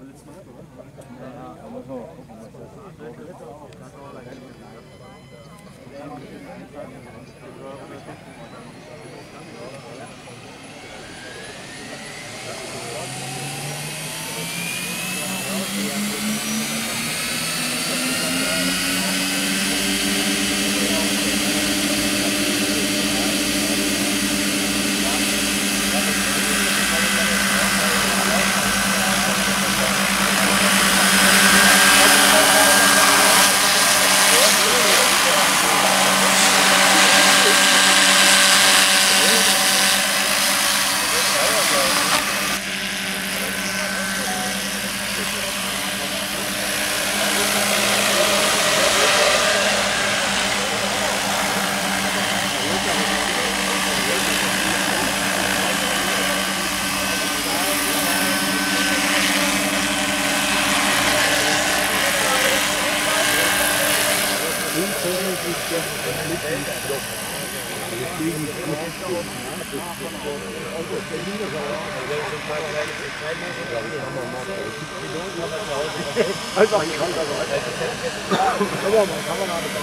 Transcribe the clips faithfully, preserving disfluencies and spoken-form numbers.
Einfach nicht krank, aber man kann man aber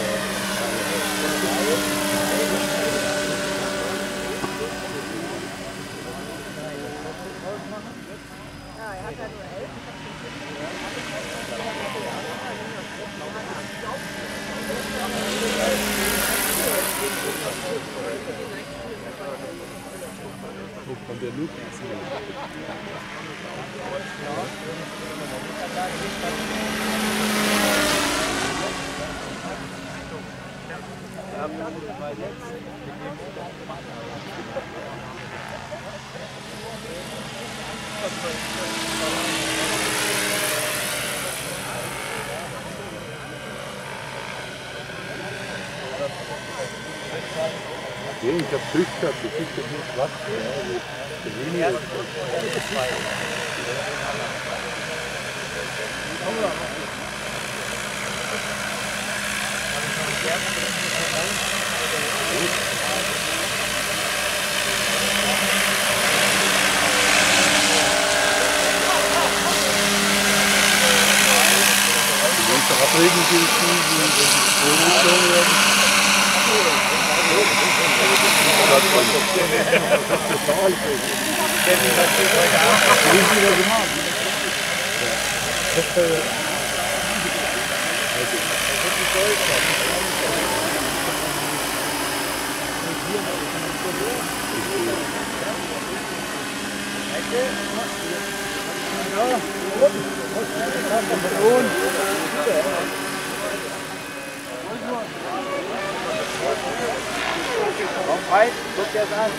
ja, er hat ja nur elf. Wo kommt der Luke? Ja, ich hab Glück gehabt, das ist ja nur schwach. Der Linie ist die Abregen sind die Stromrichtung werden. Komm rein, guck dir das an.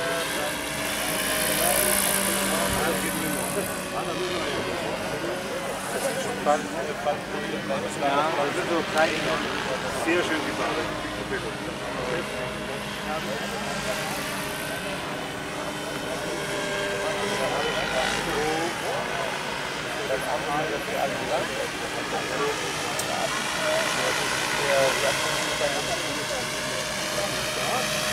Ja, das sind so kleine, sehr schön gebaut. Das Abmal, das wir alle gesagt haben.